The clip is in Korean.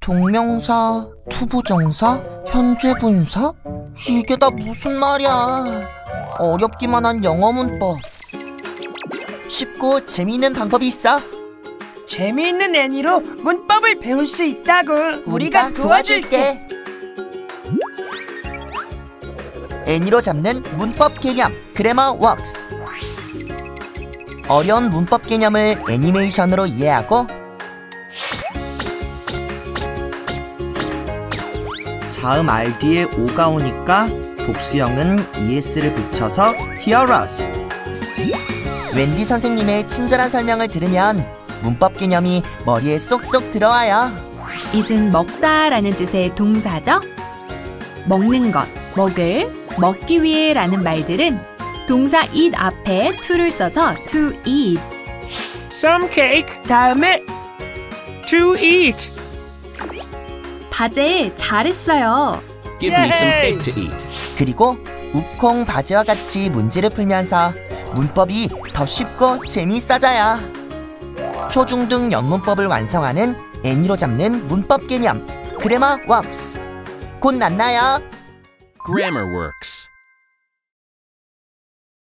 동명사, 투부정사, 현재분사? 이게 다 무슨 말이야? 어렵기만 한 영어 문법. 쉽고 재미있는 방법이 있어. 재미있는 애니로 문법을 배울 수 있다고. 우리가 도와줄게. 애니로 잡는 문법 개념 그래머 웍스. 어려운 문법 개념을 애니메이션으로 이해하고 자음 R 뒤에 O가 오니까 복수형은 ES를 붙여서 Hear us. 웬디 선생님의 친절한 설명을 들으면 문법 개념이 머리에 쏙쏙 들어와요. it은 먹다라는 뜻의 동사죠. 먹는 것, 먹을, 먹기 위해 라는 말들은 동사 eat 앞에 to를 써서 to eat. Some cake. 다음에 to eat. 바제 잘했어요. Give me some cake to eat. 그리고 우콩 바제와 같이 문제를 풀면서 문법이 더 쉽고 재미있어져요. 초중등 영문법을 완성하는 애니로 잡는 문법 개념 그래머 웍스. 곧 만나요. Grammar Works.